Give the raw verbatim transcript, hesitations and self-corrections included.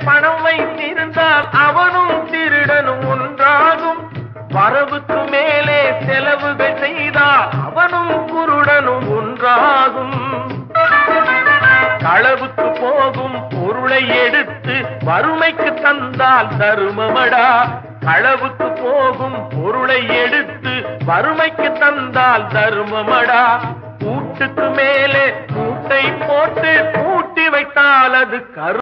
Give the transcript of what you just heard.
பணம் வைத்திருந்தால் அவனும் திருடனும் ஒன்றாகும். வரவுக்கு மேலே செலவுகள் செய்தால் அவனும் குருடனும் ஒன்றாகும். களவுக்கு போகும் பொருளை எடுத்து வறுமைக்கு தந்தால் தருமமடா. களவுக்கு போகும் பொருளை எடுத்து வறுமைக்கு தந்தால் தருமமடா. கூட்டுக்கு மேலே கூட்டை போட்டு பூட்டி வைத்தால் அது கரு